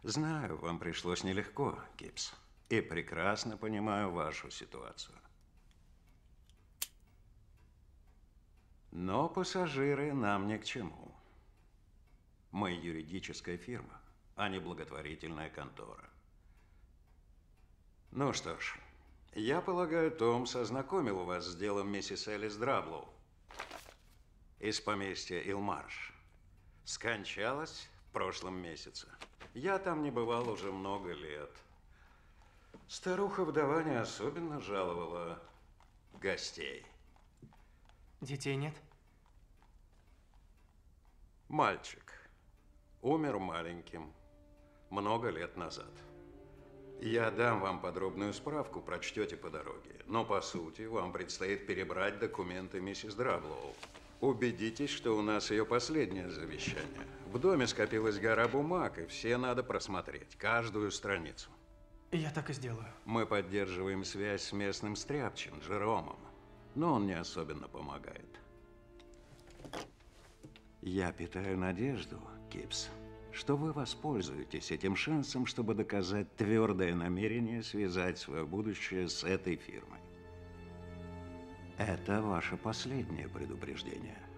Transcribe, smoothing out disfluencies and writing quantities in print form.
Знаю, вам пришлось нелегко, Кипс. И прекрасно понимаю вашу ситуацию. Но пассажиры нам ни к чему. Мы юридическая фирма, а не благотворительная контора. Ну что ж, я полагаю, Томс ознакомил вас с делом миссис Элис Драблоу из поместья Илмарш. Скончалась в прошлом месяце. Я там не бывал уже много лет. Старуха-вдова не особенно жаловала гостей. Детей нет? Мальчик умер маленьким много лет назад. Я дам вам подробную справку, прочтете по дороге. Но, по сути, вам предстоит перебрать документы миссис Драблоу. Убедитесь, что у нас ее последнее завещание. В доме скопилась гора бумаг, и все надо просмотреть, каждую страницу. Я так и сделаю. Мы поддерживаем связь с местным стряпчим, Джеромом, но он не особенно помогает. Я питаю надежду, Кипс, что вы воспользуетесь этим шансом, чтобы доказать твердое намерение связать свое будущее с этой фирмой. Это ваше последнее предупреждение.